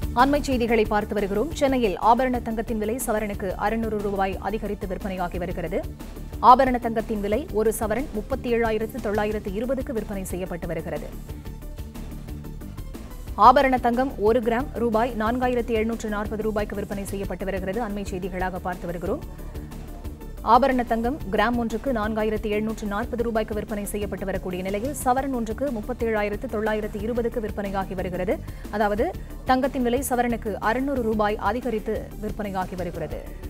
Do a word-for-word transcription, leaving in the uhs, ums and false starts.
அண்மை செய்திகளை பார்த்து வருகிறோம். சென்னையில் ஆபரண தங்கத்தின் விலை சவரனுக்கு அறுநூறு ரூபாய் அதிகரித்து விற்பனையாகி வருகிறது. ஆபரண தங்கத்தின் விலை ஒரு சவரன் முப்பத்தி ஏழாயிரத்து தொள்ளாயிரத்து இருபதுக்கு விற்பனை செய்யப்பட்டு வருகிறது. ஆபரண தங்கம் ஒரு கிராம் ரூபாய் நான்காயிரத்து எழுநூற்று நாற்பது ரூபாய்க்கு விற்பனை செய்யப்பட்டு வருகிறது. அண்மை செய்திகளாக பார்த்து வருகிறோம். ஆபரண தங்கம் கிராம் ஒன்றுக்கு நான்காயிரத்து எழுநூற்று நாற்பது ரூபாய்க்கு விற்பனை செய்யப்பட்டு வரக்கூடிய நிலையில் சவரன் ஒன்றுக்கு முப்பத்தி ஏழாயிரத்து தொள்ளாயிரத்து இருபதுக்கு விற்பனையாகி வருகிறது. அதாவது தங்கத்தின் விலை சவரனுக்கு அறுநூறு ரூபாய் அதிகரித்து விற்பனையாகி வருகிறது.